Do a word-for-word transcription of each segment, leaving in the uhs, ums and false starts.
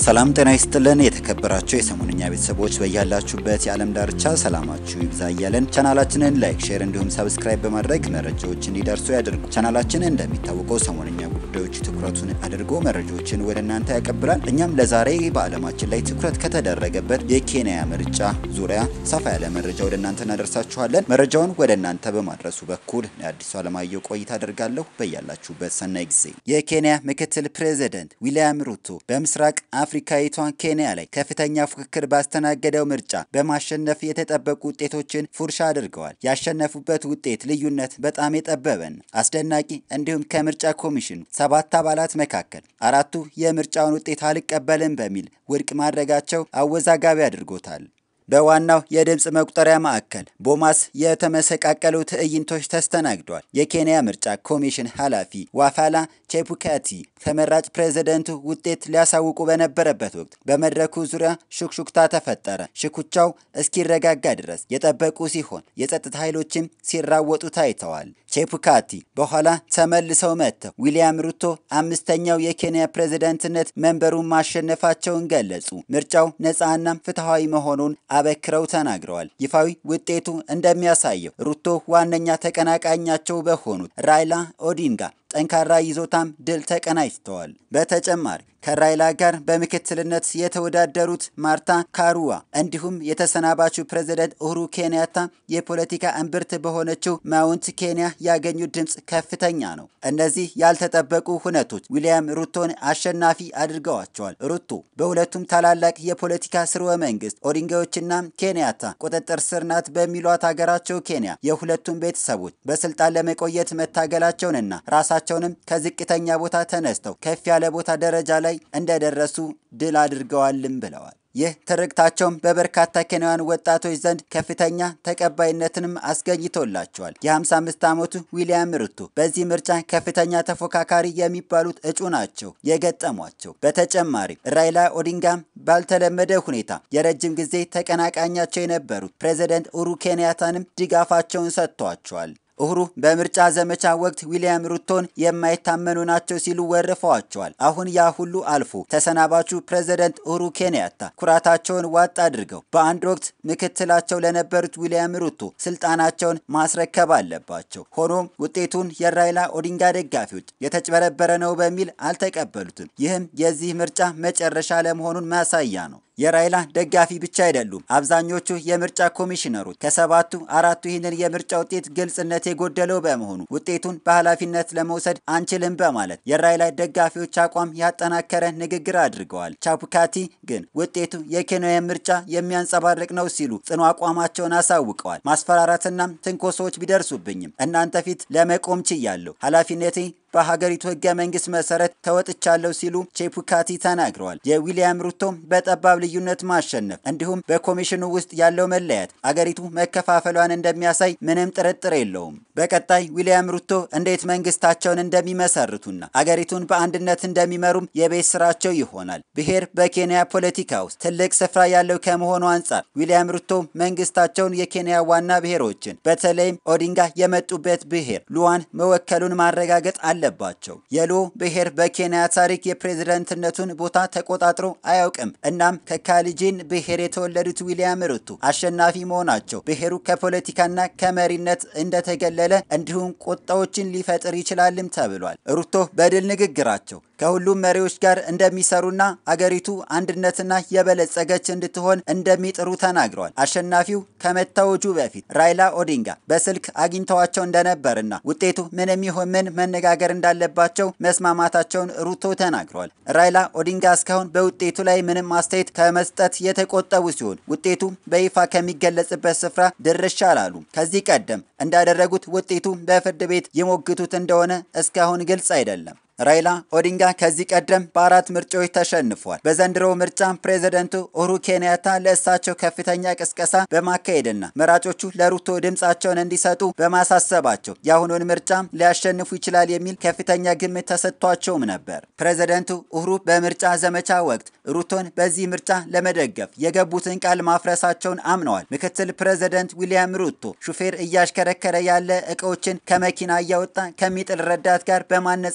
ሰላም ጤና ይስጥልን የተከበራችሁ የሰሙንኛ ቤተሰቦች በያላችሁበት የዓለም ዳርቻ ሰላማችሁ ይብዛ እያለን ቻናላችንን ላይክ ሼር እንዲሁም ሰብስክራይብ በማድረግ መረጃዎችን እንዲደርሱ ያድርጉ። ቻናላችንን እንደሚታወቀው ሰሙንኛ ጉዳዮች ትኩረቱን አድርጎ መረጃዎችን ወደ እናንተ ያቀብላል። እኛም ለዛሬ በዓለማችን ላይ ትኩረት ከተደረገበት የኬንያ ምርጫ ዙሪያ ሰፋ ያለ መረጃ ወደ እናንተ እናደርሳችኋለን። መረጃውን ወደ እናንተ በማድረሱ በኩል አዲሱ አለማየሁ ቆይታ አደርጋለሁ። በያላችሁበት ሰናይ ጊዜ። የኬንያ ምክትል ፕሬዝዳንት ዊሊያም ሩቶ በምስራቅ አፍሪካዊቷ ኬንያ ላይ ከፍተኛ ፉክክር ባስተናገደው ምርጫ በማሸነፍ የተጠበቁ ውጤቶችን ፉርሻ አድርገዋል። ያሸነፉበት ውጤት ልዩነት በጣም የጠበበን አስደናቂ እንዲሁም ከምርጫ ኮሚሽኑ ሰባት አባላት መካከል አራቱ የምርጫውን ውጤት አልቀበልም በሚል ውድቅ ማድረጋቸው አወዛጋቢ አድርጎታል። በዋናው የድምጽ መቁጠሪያ ማዕከል ቦማስ የተመሰቃቀሉ ትዕይንቶች ተስተናግዷል። የኬንያ ምርጫ ኮሚሽን ኃላፊ ዋፋላ ቼፑካቲ ተመራጭ ፕሬዝዳንቱ ውጤት ሊያሳውቁ በነበረበት ወቅት በመድረኩ ዙሪያ ሹክሹክታ ተፈጠረ። ሽኩቻው እስኪረጋጋ ድረስ የጠበቁ ሲሆን የጸጥታ ኃይሎችም ሲራወጡ ታይተዋል። ቼፑካቲ በኋላ ተመልሰው መጥተው ዊሊያም ሩቶ አምስተኛው የኬንያ ፕሬዝዳንትነት መንበሩን ማሸነፋቸውን ገለጹ። ምርጫው ነፃና ፍትሃዊ መሆኑን አበክረው ተናግረዋል። ይፋዊ ውጤቱ እንደሚያሳየው ሩቶ ዋነኛ ተቀናቃኛቸው በሆኑት ራይላ ኦዲንጋ ጠንካራ ይዞታም ድል ተቀናጅተዋል። በተጨማሪ ከራይላ ጋር በምክትልነት የተወዳደሩት ማርታ ካሩዋ እንዲሁም የተሰናባቹ ፕሬዝዳንት ኡሁሩ ኬንያታ የፖለቲካ እምብርት በሆነችው ማውንት ኬንያ ያገኙት ድምጽ ከፍተኛ ነው። እነዚህ ያልተጠበቁ ሁነቶች ዊሊያም ሩቶን አሸናፊ አድርገዋቸዋል። ሩቶ በሁለቱም ታላላቅ የፖለቲካ ስርወ መንግስት ኦዲንጋዎችና ኬንያታ ቁጥጥር ስር ናት በሚሏት ሀገራቸው ኬንያ የሁለቱም ቤተሰቦች በስልጣን ለመቆየት መታገላቸውንና ራሳቸውንም ከዝቅተኛ ቦታ ተነስተው ከፍ ያለ ቦታ ደረጃ ላይ እንደደረሱ ድል አድርገዋልም ብለዋል። ይህ ትርክታቸውም በበርካታ ኬንያውያን ወጣቶች ዘንድ ከፍተኛ ተቀባይነትንም አስገኝቶላቸዋል። የ55 ዓመቱ ዊሊያም ሩቶ በዚህ ምርጫ ከፍተኛ ተፎካካሪ የሚባሉት እጩ ናቸው የገጠሟቸው። በተጨማሪ ራይላ ኦዲንጋም ባልተለመደ ሁኔታ የረጅም ጊዜ ተቀናቃኛቸው የነበሩት ፕሬዝዳንት ኡሁሩ ኬንያታንም ድጋፋቸውን ሰጥቷቸዋል። ኡሁሩ በምርጫ ዘመቻ ወቅት ዊሊያም ሩቶን የማይታመኑ ናቸው ሲሉ ወርፈዋቸዋል። አሁን ያ ሁሉ አልፎ ተሰናባቹ ፕሬዝዳንት ኡሁሩ ኬንያታ ኩራታቸውን ዋጥ አድርገው በአንድ ወቅት ምክትላቸው ለነበሩት ዊሊያም ሩቶ ስልጣናቸውን ማስረከብ አለባቸው። ሆኖም ውጤቱን የራይላ ኦዲንጋ ደጋፊዎች የተጭበረበረ ነው በሚል አልተቀበሉትም። ይህም የዚህ ምርጫ መጨረሻ ለመሆኑን ማሳያ ነው። የራይላ ደጋፊ ብቻ አይደሉም። አብዛኞቹ የምርጫ ኮሚሽነሮች ከሰባቱ አራቱ ይህንን የምርጫ ውጤት ግልጽነት የጎደለው በመሆኑ ውጤቱን በኃላፊነት ለመውሰድ አንችልም በማለት የራይላ ደጋፊዎች አቋም ያጠናከረ ንግግር አድርገዋል። ቻፑካቲ ግን ውጤቱ የኬንያ ምርጫ የሚያንጸባርቅ ነው ሲሉ ጽኑ አቋማቸውን አሳውቀዋል። ማስፈራራትና ትንኮሶች ቢደርሱብኝም እናንተ ፊት ለመቆም ችያለሁ፣ ኃላፊነቴ በሀገሪቱ ህገ መንግስት መሰረት ተወጥቻለሁ ሲሉ ቼፑካቲ ተናግረዋል። የዊሊያም ሩቶ በጠባብ ልዩነት ማሸነፍ እንዲሁም በኮሚሽኑ ውስጥ ያለው መለያየት አገሪቱ መከፋፈሏን እንደሚያሳይ ምንም ጥርጥር የለውም። በቀጣይ ዊሊያም ሩቶ እንዴት መንግስታቸውን እንደሚመሰርቱና አገሪቱን በአንድነት እንደሚመሩም የቤት ስራቸው ይሆናል። ብሔር በኬንያ ፖለቲካ ውስጥ ትልቅ ስፍራ ያለው ከመሆኑ አንጻር ዊሊያም ሩቶ መንግስታቸውን የኬንያ ዋና ብሔሮችን በተለይም ኦዲንጋ የመጡበት ብሔር ሉዋን መወከሉን ማረጋገጥ አለ ባቸው የሎ ብሔር በኬንያ ታሪክ የፕሬዝዳንትነቱን ቦታ ተቆጣጥሮ አያውቅም። እናም ከካሊጂን ብሔር የተወለዱት ዊሊያም ሩቶ አሸናፊ መሆናቸው ብሔሩ ከፖለቲካና ከመሪነት እንደተገለለ እንዲሁም ቁጣዎችን ሊፈጥር ይችላልም ተብሏል። ሩቶ በድል ንግግራቸው ከሁሉም መሪዎች ጋር እንደሚሰሩና አገሪቱ አንድነትና የበለጸገች እንድትሆን እንደሚጥሩ ተናግረዋል። አሸናፊው ከመታወጁ በፊት ራይላ ኦዲንጋ በስልክ አግኝተዋቸው እንደነበርና ውጤቱ ምንም ይሁን ምን መነጋገር እንዳለባቸው መስማማታቸውን ሩቶ ተናግረዋል። ራይላ ኦዲንጋ እስካሁን በውጤቱ ላይ ምንም አስተያየት ከመስጠት የተቆጠቡ ሲሆን ውጤቱ በይፋ ከሚገለጽበት ስፍራ ድርሻ አላሉ። ከዚህ ቀደም እንዳደረጉት ውጤቱ በፍርድ ቤት የሞግቱት እንደሆነ እስካሁን ግልጽ አይደለም። ራይላ ኦዲንጋ ከዚህ ቀደም በአራት ምርጫዎች ተሸንፏል። በዘንድሮው ምርጫ ፕሬዝዳንቱ ኡሁሩ ኬንያታ ለእሳቸው ከፍተኛ ቅስቀሳ በማካሄድና መራጮቹ ለሩቶ ድምጻቸውን እንዲሰጡ በማሳሰባቸው የአሁኑን ምርጫ ሊያሸንፉ ይችላል የሚል ከፍተኛ ግምት ተሰጥቷቸውም ነበር። ፕሬዝዳንቱ ኡሁሩ በምርጫ ዘመቻ ወቅት ሩቶን በዚህ ምርጫ ለመደገፍ የገቡትን ቃል ማፍረሳቸውን አምነዋል። ምክትል ፕሬዝዳንት ዊሊያም ሩቶ ሹፌር እያሽከረከረ ያለ እቃዎችን ከመኪና እያወጣ ከሚጥል ረዳት ጋር በማነጻጸር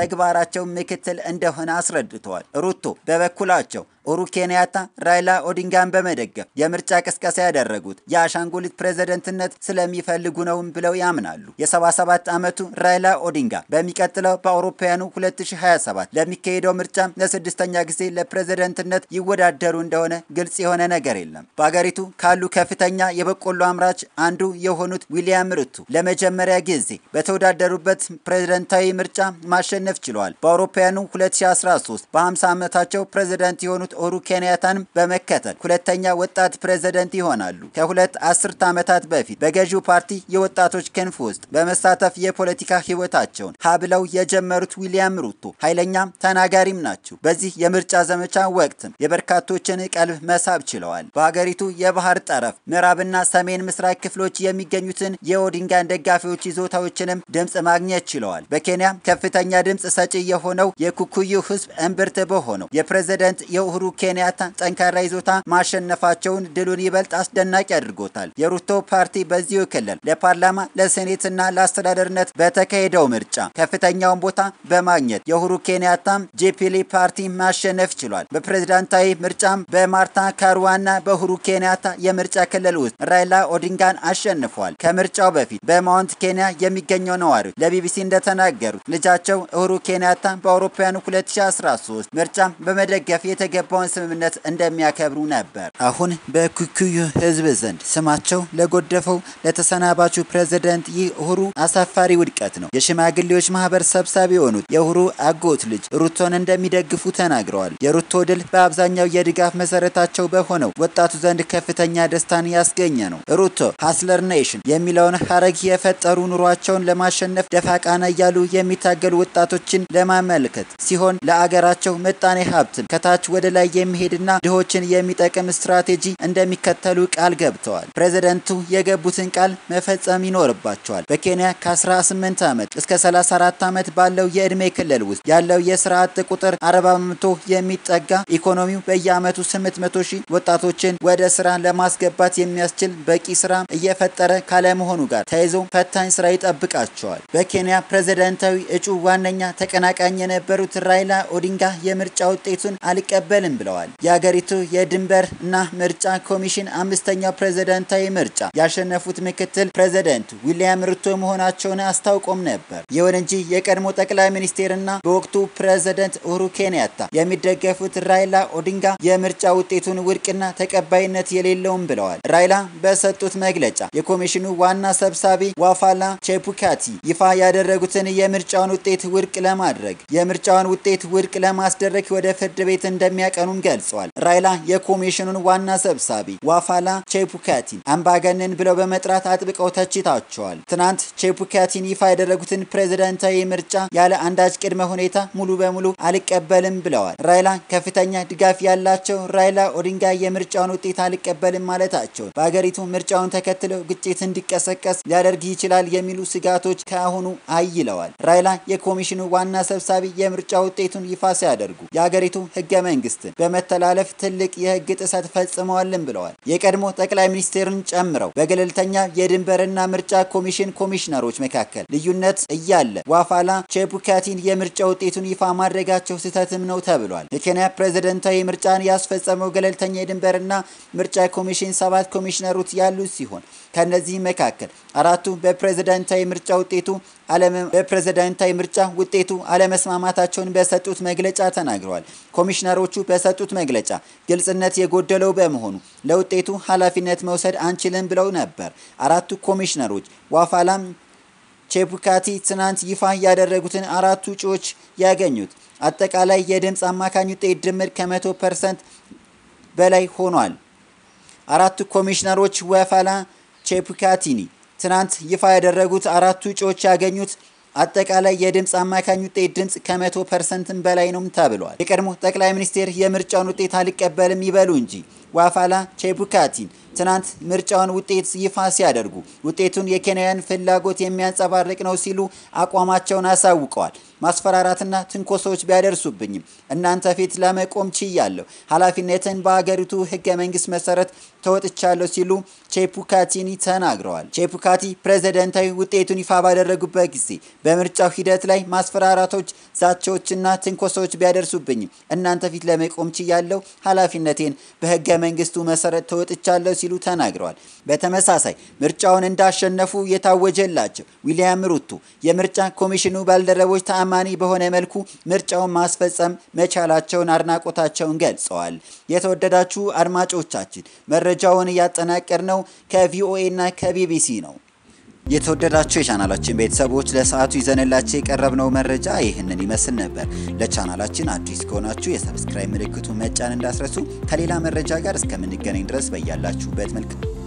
የተግባራቸው ምክትል እንደሆነ አስረድተዋል። ሩቶ በበኩላቸው ኡሁሩ ኬንያታ ራይላ ኦዲንጋን በመደገፍ የምርጫ ቅስቀሳ ያደረጉት የአሻንጉሊት ፕሬዝዳንትነት ስለሚፈልጉ ነው ብለው ያምናሉ። የ77 ዓመቱ ራይላ ኦዲንጋ በሚቀጥለው በአውሮፓውያኑ ሁለት ሺህ ሃያ ሰባት ለሚካሄደው ምርጫ ለስድስተኛ ጊዜ ለፕሬዝዳንትነት ይወዳደሩ እንደሆነ ግልጽ የሆነ ነገር የለም። በአገሪቱ ካሉ ከፍተኛ የበቆሎ አምራች አንዱ የሆኑት ዊሊያም ሩቶ ለመጀመሪያ ጊዜ በተወዳደሩበት ፕሬዝዳንታዊ ምርጫ ማሸነፍ ችለዋል። በአውሮፓውያኑ ሁለት ሺህ አስራ ሶስት በ50 ዓመታቸው ፕሬዝዳንት የሆኑት ኡሁሩ ኬንያታን በመከተል ሁለተኛ ወጣት ፕሬዝዳንት ይሆናሉ። ከሁለት አስርት ዓመታት በፊት በገዢው ፓርቲ የወጣቶች ክንፍ ውስጥ በመሳተፍ የፖለቲካ ህይወታቸውን ሀብለው የጀመሩት ዊሊያም ሩቶ ኃይለኛ ተናጋሪም ናቸው። በዚህ የምርጫ ዘመቻ ወቅትም የበርካቶችን ቀልብ መሳብ ችለዋል። በሀገሪቱ የባህር ጠረፍ ምዕራብና ሰሜን ምስራቅ ክፍሎች የሚገኙትን የኦዲንጋን ደጋፊዎች ይዞታዎችንም ድምጽ ማግኘት ችለዋል። በኬንያ ከፍተኛ ድምጽ ሰጪ የሆነው የኩኩዩ ህዝብ እምብርት በሆነው የፕሬዝዳንት የኡሁሩ ኬንያታ ጠንካራ ይዞታ ማሸነፋቸውን ድሉን ይበልጥ አስደናቂ አድርጎታል። የሩቶ ፓርቲ በዚሁ ክልል ለፓርላማ ለሴኔትና ለአስተዳደርነት በተካሄደው ምርጫ ከፍተኛውን ቦታ በማግኘት የኡሁሩ ኬንያታ ጄፒሊ ፓርቲ ማሸነፍ ችሏል። በፕሬዝዳንታዊ ምርጫም በማርታ ካሩዋና በኡሁሩ ኬንያታ የምርጫ ክልል ውስጥ ራይላ ኦዲንጋን አሸንፏል። ከምርጫው በፊት በማውንት ኬንያ የሚገኘው ነዋሪዎች ለቢቢሲ እንደተናገሩት ልጃቸው ኡሁሩ ኬንያታ በአውሮፓውያኑ ሁለት ሺህ አስራ ሶስት ምርጫ በመደገፍ የተገባውን ስምምነት እንደሚያከብሩ ነበር። አሁን በኩኩዩ ህዝብ ዘንድ ስማቸው ለጎደፈው ለተሰናባቹ ፕሬዝዳንት ይህ ኡሁሩ አሳፋሪ ውድቀት ነው። የሽማግሌዎች ማህበር ሰብሳቢ የሆኑት የኡሁሩ አጎት ልጅ ሩቶን እንደሚደግፉ ተናግረዋል። የሩቶ ድል በአብዛኛው የድጋፍ መሰረታቸው በሆነው ወጣቱ ዘንድ ከፍተኛ ደስታን ያስገኘ ነው። ሩቶ ሃስለር ኔሽን የሚለውን ሀረግ የፈጠሩ ኑሯቸውን ለማሸነፍ ደፋ ቀና እያሉ የሚታገሉ ወጣቶችን ለማመልከት ሲሆን ለአገራቸው ምጣኔ ሀብትን ከታች ወደ ላይ የሚሄድና ድሆችን የሚጠቅም ስትራቴጂ እንደሚከተሉ ቃል ገብተዋል። ፕሬዝዳንቱ የገቡትን ቃል መፈጸም ይኖርባቸዋል። በኬንያ ከ18 ዓመት እስከ ሰላሳ አራት ዓመት ባለው የእድሜ ክልል ውስጥ ያለው የስራ አጥ ቁጥር አርባ በመቶ የሚጠጋ ኢኮኖሚው በየአመቱ ስምንት መቶ ሺህ ወጣቶችን ወደ ስራ ለማስገባት የሚያስችል በቂ ስራ እየፈጠረ ካለመሆኑ ጋር ተይዞ ፈታኝ ስራ ይጠብቃቸዋል። በኬንያ ፕሬዝዳንታዊ እጩ ዋነኛ ተቀናቃኝ የነበሩት ራይላ ኦዲንጋ የምርጫ ውጤቱን አልቀበልም ብለዋል። የሀገሪቱ የድንበር እና ምርጫ ኮሚሽን አምስተኛው ፕሬዝዳንታዊ ምርጫ ያሸነፉት ምክትል ፕሬዝዳንት ዊሊያም ሩቶ መሆናቸውን አስታውቆም ነበር። ይሁን እንጂ የቀድሞ ጠቅላይ ሚኒስቴርና በወቅቱ ፕሬዝዳንት ኡሁሩ ኬንያታ የሚደገፉት ራይላ ኦዲንጋ የምርጫ ውጤቱን ውድቅና ተቀባይነት የሌለውም ብለዋል። ራይላ በሰጡት መግለጫ የኮሚሽኑ ዋና ሰብሳቢ ዋፋላ ቼፑካቲ ይፋ ያደረጉትን የምርጫውን ውጤት ውድቅ ለማድረግ የምርጫውን ውጤት ውድቅ ለማስደረግ ወደ ፍርድ ቤት እንደሚያቀኑም ገልጸዋል። ራይላ የኮሚሽኑን ዋና ሰብሳቢ ዋፋላ ቼፑካቲን አምባገነን ብለው በመጥራት አጥብቀው ተችተዋል። ትናንት ቼፑካቲን ይፋ ያደረጉትን ፕሬዝዳንታዊ ምርጫ ያለ አንዳች ቅድመ ሁኔታ ሙሉ በሙሉ አልቀበልም ብለዋል። ራይላ ከፍተኛ ድጋፍ ያላቸው ራይላ ኦዲንጋ የምርጫውን ውጤት አልቀበልም ማለታቸው በአገሪቱ ምርጫውን ተከትለው ግጭት እንዲቀሰቀስ ሊያደርግ ይችላል የሚሉ ስጋቶች ከአሁኑ አይለዋል። ራይላ የኮሚሽኑ ዋና ሰብሳቢ የምርጫ ውጤቱን ይፋ ሲያደርጉ የአገሪቱ ህገ መንግስትን በመተላለፍ ትልቅ የህግ ጥሰት ፈጽመዋልም ብለዋል። የቀድሞ ጠቅላይ ሚኒስቴርን ጨምረው በገለልተኛ የድንበርና ምርጫ ኮሚሽን ኮሚሽነሮች መካከል ልዩነት እያለ ዋፋላ ቼፑካቲን የምርጫ ውጤቱን ይፋ ማድረጋቸው ስህተትም ነው ተብሏል። የኬንያ ፕሬዝዳንታዊ ምርጫን ያስፈጸመው ገለልተኛ የድንበርና ምርጫ ኮሚሽን ሰባት ኮሚሽነሮች ያሉት ሲሆን ከነዚህ መካከል አራቱ በፕሬዝዳንታዊ ምርጫ ውጤቱ አለመ በፕሬዝዳንታዊ ምርጫ ውጤቱ አለመስማማታቸውን በሰጡት መግለጫ ተናግረዋል። ኮሚሽነሮቹ በሰጡት መግለጫ ግልጽነት የጎደለው በመሆኑ ለውጤቱ ኃላፊነት መውሰድ አንችልም ብለው ነበር። አራቱ ኮሚሽነሮች ዋፋላም ቼፑካቲ ትናንት ይፋ ያደረጉትን አራቱ እጩዎች ያገኙት አጠቃላይ የድምጽ አማካኝ ውጤት ድምር ከመቶ ፐርሰንት በላይ ሆኗል። አራቱ ኮሚሽነሮች ዋፋላ ቼፑካቲኒ ትናንት ይፋ ያደረጉት አራቱ እጩዎች ያገኙት አጠቃላይ የድምጽ አማካኝ ውጤት ድምጽ ከመቶ ፐርሰንት በላይ ነው ተብሏል። የቀድሞ ጠቅላይ ሚኒስቴር የምርጫውን ውጤት አልቀበልም ይበሉ እንጂ ዋፋላ ቼፑካቲን ትናንት ምርጫውን ውጤት ይፋ ሲያደርጉ ውጤቱን የኬንያን ፍላጎት የሚያንጸባርቅ ነው ሲሉ አቋማቸውን አሳውቀዋል። ማስፈራራትና ትንኮሶች ቢያደርሱብኝም እናንተ ፊት ለመቆም ችያለሁ፣ ኃላፊነትን በአገሪቱ ህገ መንግስት መሰረት ተወጥቻለሁ ሲሉ ቼፑካቲኒ ተናግረዋል። ቼፑካቲ ፕሬዝዳንታዊ ውጤቱን ይፋ ባደረጉበት ጊዜ በምርጫው ሂደት ላይ ማስፈራራቶች፣ ዛቻዎችና ትንኮሳዎች ቢያደርሱብኝ እናንተ ፊት ለመቆም ችያለሁ፣ ኃላፊነቴን በህገ መንግስቱ መሰረት ተወጥቻለሁ ሲሉ ተናግረዋል። በተመሳሳይ ምርጫውን እንዳሸነፉ የታወጀላቸው ዊሊያም ሩቶ የምርጫ ኮሚሽኑ ባልደረቦች ተአማኒ በሆነ መልኩ ምርጫውን ማስፈጸም መቻላቸውን አድናቆታቸውን ገልጸዋል። የተወደዳችሁ አድማጮቻችን መረጃውን ያጠናቀርነው ከቪኦኤ እና ከቢቢሲ ነው። የተወደዳችሁ የቻናላችን ቤተሰቦች ለሰዓቱ ይዘንላችሁ የቀረብነው መረጃ ይህንን ይመስል ነበር። ለቻናላችን አዲስ ከሆናችሁ የሰብስክራይብ ምልክቱን መጫን እንዳትረሱ። ከሌላ መረጃ ጋር እስከምንገናኝ ድረስ በያላችሁበት መልካም